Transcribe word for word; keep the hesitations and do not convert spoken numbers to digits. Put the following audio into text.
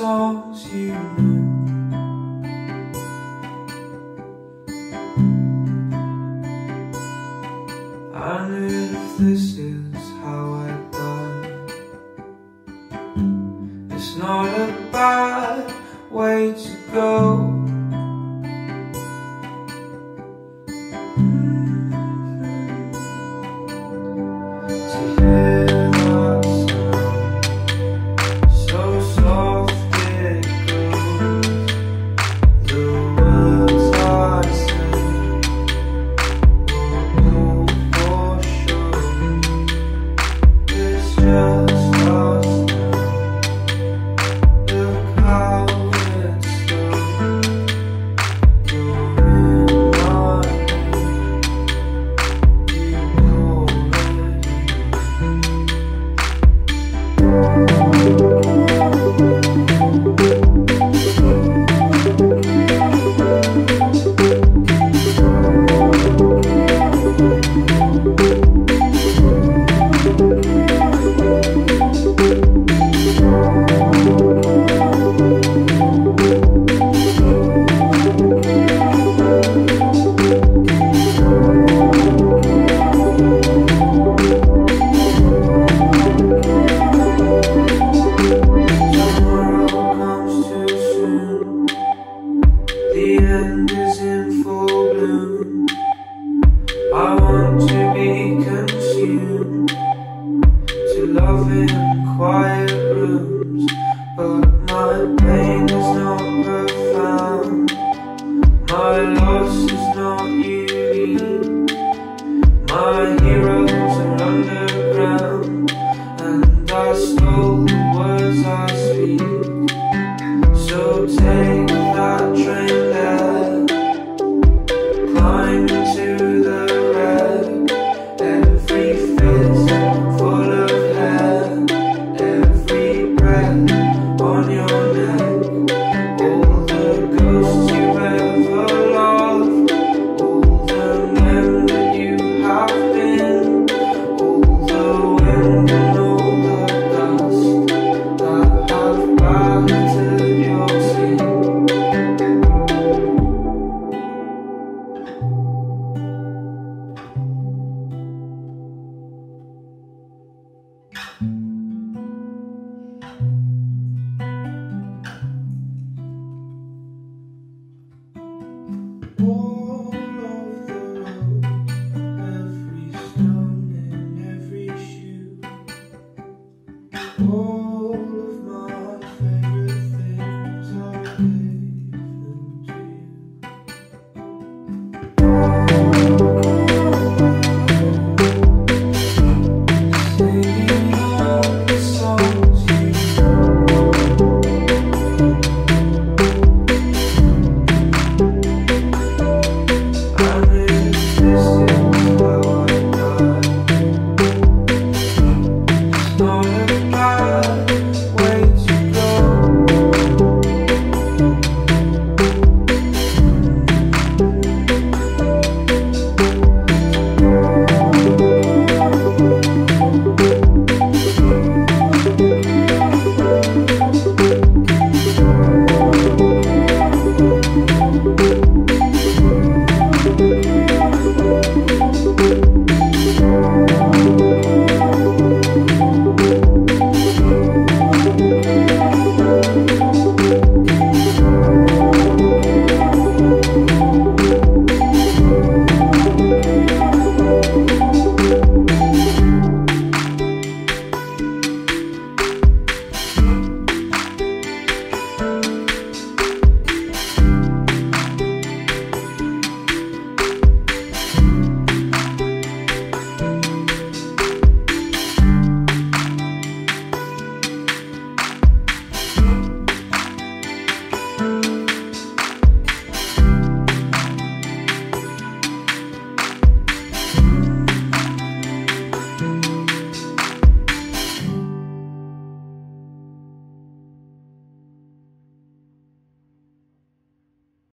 songs you knew. And if this is how I die, it's not a bad way to go. To hear that sound, so soft it goes. The words I say were all for show. It's just us now. Look how it's slow. You're in my head. You The end is in full bloom. I want to be consumed, to love in quiet rooms. But my pain is not profound, my loss is not unique. My heroes are underground, and I stole the words I speak. So take that train there, climb into the red. Every fist full of hair, every breath on your neck.